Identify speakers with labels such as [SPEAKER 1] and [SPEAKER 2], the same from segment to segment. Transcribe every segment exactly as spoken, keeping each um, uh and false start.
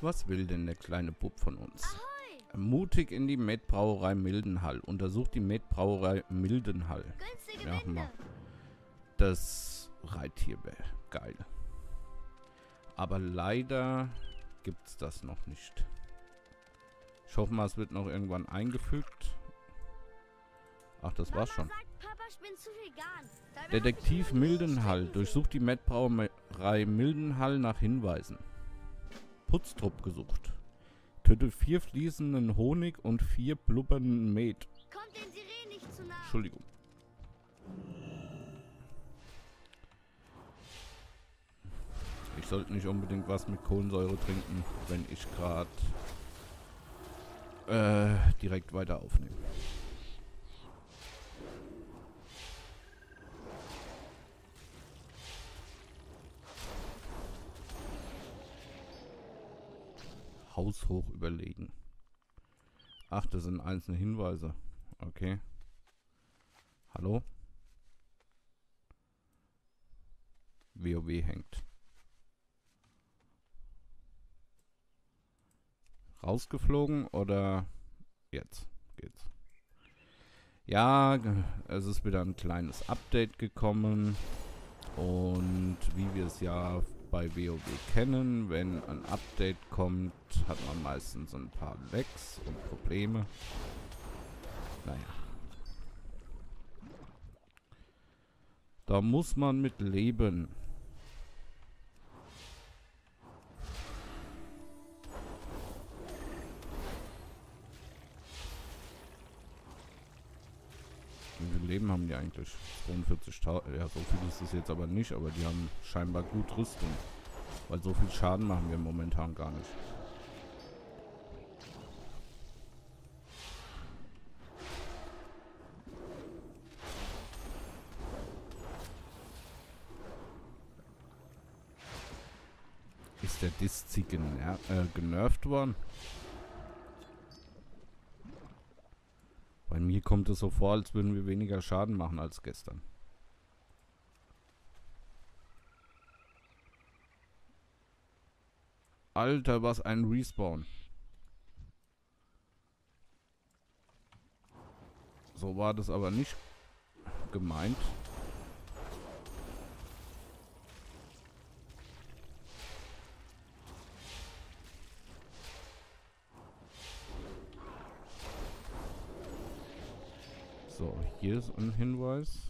[SPEAKER 1] Was will denn der kleine Bub von uns?
[SPEAKER 2] Ahoi!
[SPEAKER 1] Mutig in die Metbrauerei Mildenhall. Untersucht die Metbrauerei Mildenhall.
[SPEAKER 2] Günstige
[SPEAKER 1] Ja,
[SPEAKER 2] Winde.
[SPEAKER 1] mal. Das Reittier wäre geil. Aber leider gibt's das noch nicht. Ich hoffe mal, es wird noch irgendwann eingefügt. Ach, das war's schon.
[SPEAKER 2] Mama sagt, Papa spinnt zu viel Garn. Dabei
[SPEAKER 1] Detektiv
[SPEAKER 2] hab ich immer nie
[SPEAKER 1] Mildenhall
[SPEAKER 2] Stricken
[SPEAKER 1] durchsucht die Metbrauerei Mildenhall nach Hinweisen. Putztrupp gesucht. Töte vier fließenden Honig und vier blubbernden Met.
[SPEAKER 2] sehen. Kommt den Sirenen nicht zu nah.
[SPEAKER 1] Entschuldigung. Ich sollte nicht unbedingt was mit Kohlensäure trinken, wenn ich gerade äh, direkt weiter aufnehme. Haushoch überlegen. Ach, das sind einzelne Hinweise. Okay. Hallo? WoW hängt. Rausgeflogen oder jetzt geht's? Ja, es ist wieder ein kleines Update gekommen. Und wie wir es ja bei WoW kennen, wenn ein Update kommt, hat man meistens ein paar Lags und Probleme. Naja. Da muss man mit leben. Wie viel Leben haben die eigentlich? zweiundvierzigtausend. Ja, so viel ist es jetzt aber nicht, aber die haben scheinbar gut Rüstung. Weil so viel Schaden machen wir momentan gar nicht. Ist der Diszi gener äh, genervt worden? Bei mir kommt es so vor, als würden wir weniger Schaden machen als gestern. Alter, was ein Respawn. So war das aber nicht gemeint. So, hier ist ein Hinweis.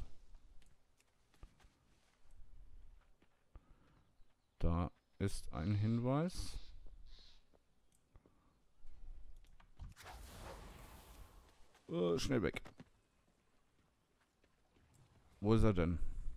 [SPEAKER 1] Da ist ein Hinweis. Oh, schnell weg. Wo ist er denn?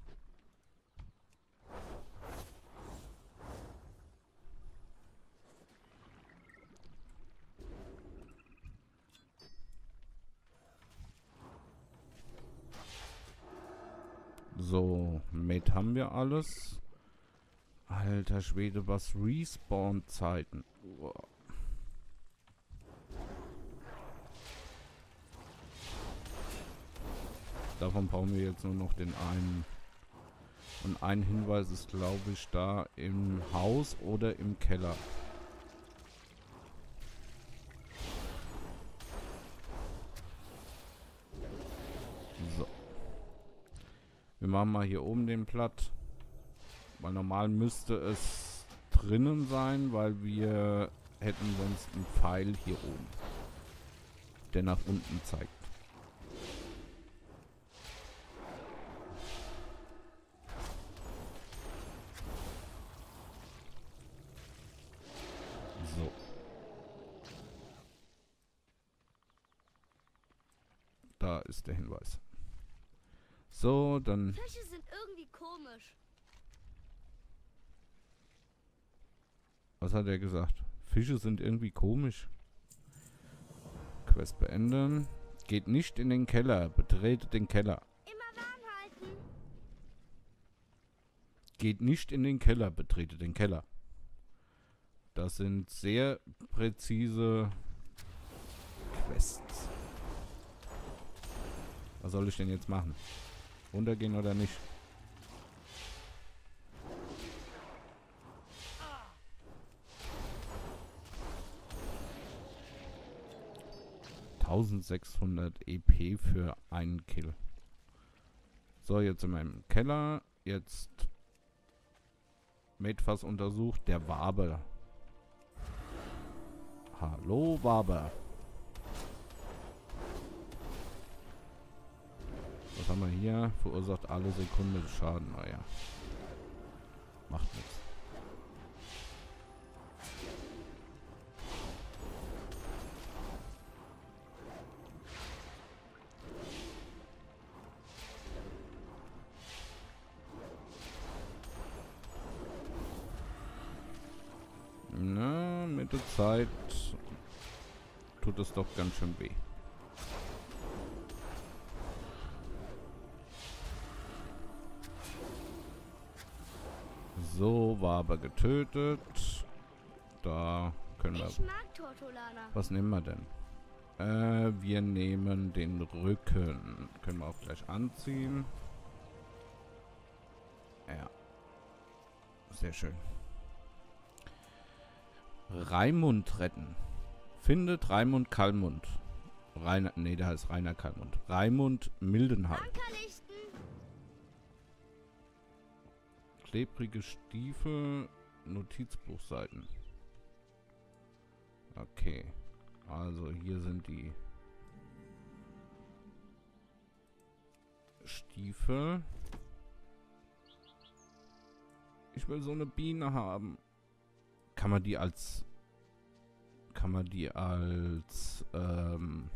[SPEAKER 1] So, Mate haben wir alles. Alter Schwede, was Respawn-Zeiten. Wow. Davon brauchen wir jetzt nur noch den einen. Und ein Hinweis ist, glaube ich, da im Haus oder im Keller. So. Wir machen mal hier oben den Platt. Weil normal müsste es drinnen sein, weil wir hätten sonst einen Pfeil hier oben, der nach unten zeigt. So. Da ist der Hinweis. So, dann...
[SPEAKER 2] Fische sind irgendwie komisch.
[SPEAKER 1] Was hat er gesagt? Fische sind irgendwie komisch. Quest beenden. Geht nicht in den Keller. Betretet den Keller.
[SPEAKER 2] Immer warm halten.
[SPEAKER 1] Geht nicht in den Keller. Betretet den Keller. Das sind sehr präzise Quests. Was soll ich denn jetzt machen? Runtergehen oder nicht? eintausendsechshundert E P für einen Kill. So, jetzt sind wir im Keller. Jetzt Medfass untersucht. Der Wabe. Hallo, Wabe. Was haben wir hier? Verursacht alle Sekunde Schaden. Naja. Macht nichts. Na, mit der Zeit tut es doch ganz schön weh. So, war aber getötet. Da können wir...
[SPEAKER 2] Ich mag Tortolana.
[SPEAKER 1] Was nehmen wir denn? Äh, wir nehmen den Rücken. Können wir auch gleich anziehen. Ja. Sehr schön. Raimund retten. Findet Raimund Kallmund. Rainer, nee, der heißt Rainer Kallmund. Raimund Mildenhall.
[SPEAKER 2] Ankerlichten.
[SPEAKER 1] Klebrige Stiefel, Notizbuchseiten. Okay. Also hier sind die Stiefel. Ich will so eine Biene haben. Kann man die als... Kann man die als... Ähm,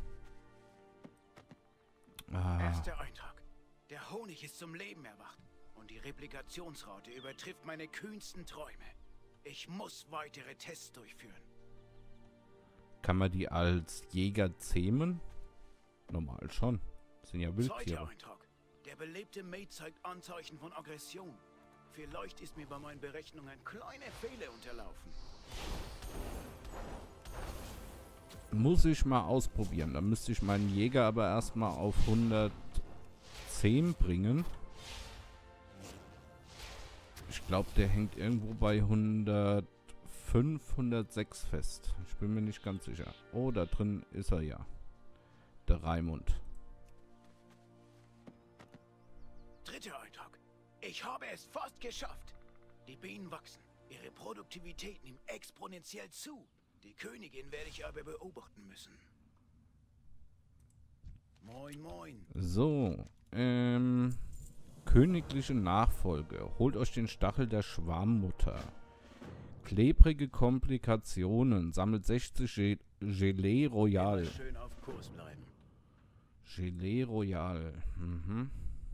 [SPEAKER 1] ah,
[SPEAKER 3] Erster Eintrag. Der Honig ist zum Leben erwacht. Und die Replikationsrate übertrifft meine kühnsten Träume. Ich muss weitere Tests durchführen.
[SPEAKER 1] kann man die als Jäger zähmen? Normal schon. Das sind ja
[SPEAKER 3] Zweiter
[SPEAKER 1] Wildtiere.
[SPEAKER 3] Eintrag. Der belebte Mate zeigt Anzeichen von Aggression. Vielleicht ist mir bei meinen Berechnungen ein kleiner Fehler unterlaufen.
[SPEAKER 1] Muss ich mal ausprobieren. Da müsste ich meinen Jäger aber erstmal auf hundertzehn bringen. Ich glaube, der hängt irgendwo bei hundertfünf, hundertsechs fest. Ich bin mir nicht ganz sicher. Oh, da drin ist er ja. Der Raimund.
[SPEAKER 3] Dritter Eintrag. Ich habe es fast geschafft. Die Bienen wachsen. Ihre Produktivität nimmt exponentiell zu. Die Königin werde ich aber beobachten müssen. Moin, moin.
[SPEAKER 1] So, ähm... königliche Nachfolge. Holt euch den Stachel der Schwarmmutter. Klebrige Komplikationen. Sammelt sechzig Ge Gelee Royal.
[SPEAKER 3] Immer schön auf Kurs bleiben.
[SPEAKER 1] Gelee Royal. Mhm.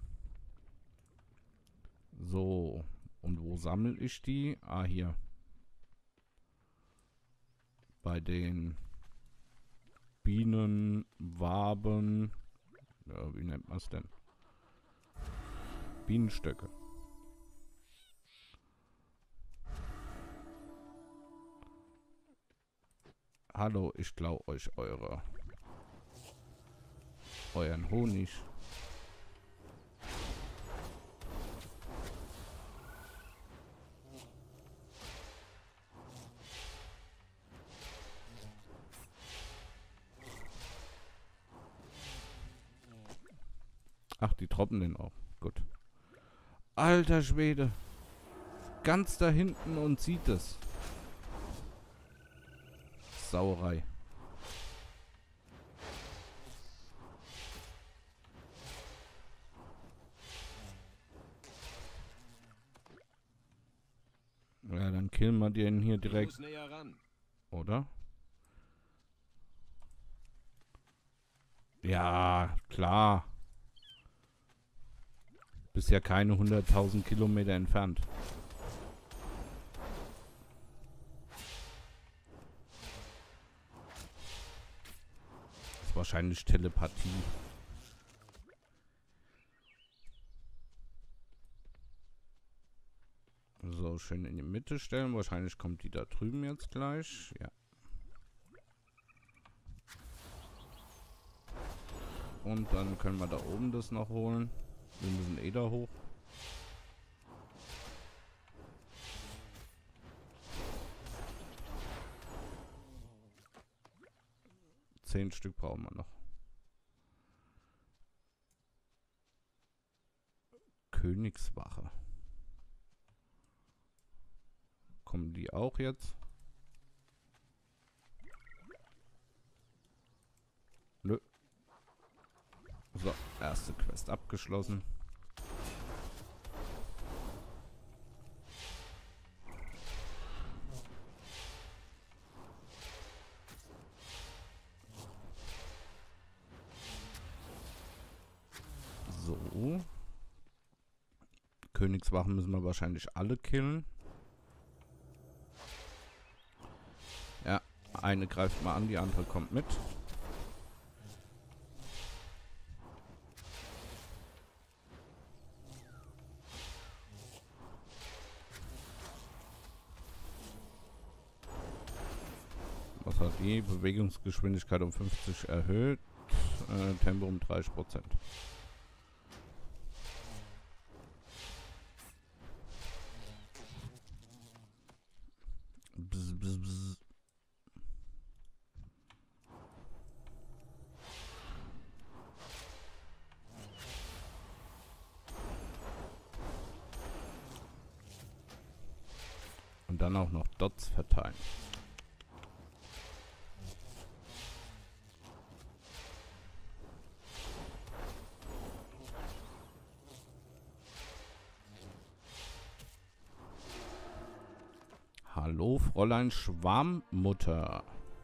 [SPEAKER 1] So. Und wo sammle ich die? Ah, hier. Bei den Bienen, Waben. Ja, wie nennt man es denn? Bienenstöcke. Hallo, ich klau euch eure euren Honig. Ach, die troppen den auch. Gut. Alter Schwede. Ganz da hinten und sieht es. Sauerei. Ja, dann killen wir den hier direkt.
[SPEAKER 4] Näher ran.
[SPEAKER 1] Oder? Ja, klar. Bist ja keine hunderttausend Kilometer entfernt. Das ist wahrscheinlich Telepathie. So, schön in die Mitte stellen. Wahrscheinlich kommt die da drüben jetzt gleich. Ja. Und dann können wir da oben das noch holen. Wir müssen eh da hoch. Zehn Stück brauchen wir noch. Königswache. Kommen die auch jetzt? Nö. So, erste Quest abgeschlossen. So. Königswachen müssen wir wahrscheinlich alle killen. Ja, eine greift mal an, die andere kommt mit. Was hat die? Bewegungsgeschwindigkeit um fünfzig erhöht, äh, Tempo um dreißig Prozent. Bzz, bzz, bzz. Und dann auch noch Dots verteilen. Hallo, Fräulein Schwarmmutter.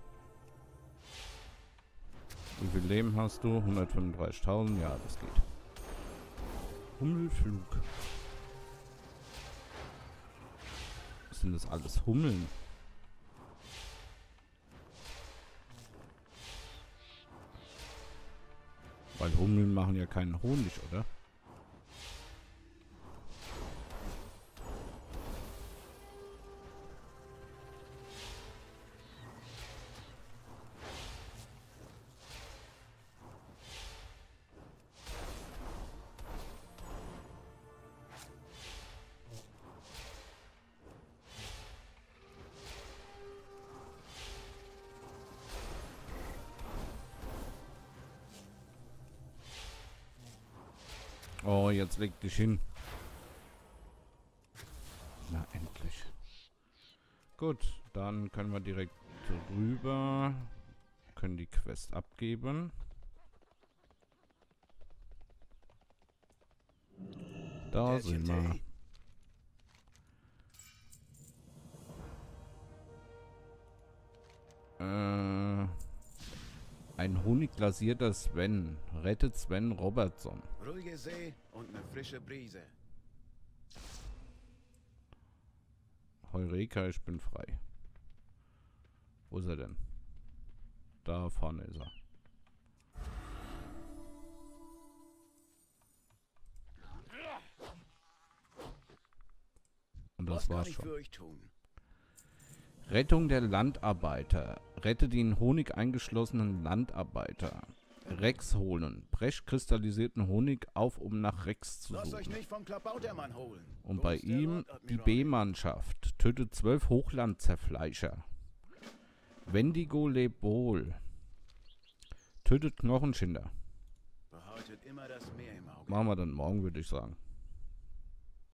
[SPEAKER 1] Wie viel Leben hast du? hundertfünfunddreißigtausend? Ja, das geht. Hummelflug. Was sind das alles? Hummeln? Weil Hummeln machen ja keinen Honig, oder? Oh, jetzt leg dich hin. Na, endlich. Gut, dann können wir direkt rüber. Können die Quest abgeben. Da sind wir. Äh... Ein honiglasierter Sven. Rettet Sven Robertson.
[SPEAKER 3] Ruhige See und eine frische Brise.
[SPEAKER 1] Heureka, ich bin frei. Wo ist er denn? Da vorne ist er. Und das war's schon.
[SPEAKER 3] Für euch tun?
[SPEAKER 1] Rettung der Landarbeiter. Rette den Honig eingeschlossenen Landarbeiter. Rex holen. Brecht kristallisierten Honig auf, um nach Rex zu
[SPEAKER 3] Lasst euch
[SPEAKER 1] suchen.
[SPEAKER 3] nicht vom Klabautermann holen.
[SPEAKER 1] Und
[SPEAKER 3] Wo
[SPEAKER 1] bei
[SPEAKER 3] ist der
[SPEAKER 1] ihm
[SPEAKER 3] Lord
[SPEAKER 1] die
[SPEAKER 3] Admiral?
[SPEAKER 1] B-Mannschaft. Tötet zwölf Hochlandzerfleischer. Wendigo lebt wohl. Tötet Knochenschinder.
[SPEAKER 3] Behaltet immer das Meer im Auge.
[SPEAKER 1] Machen wir dann morgen, würde ich sagen.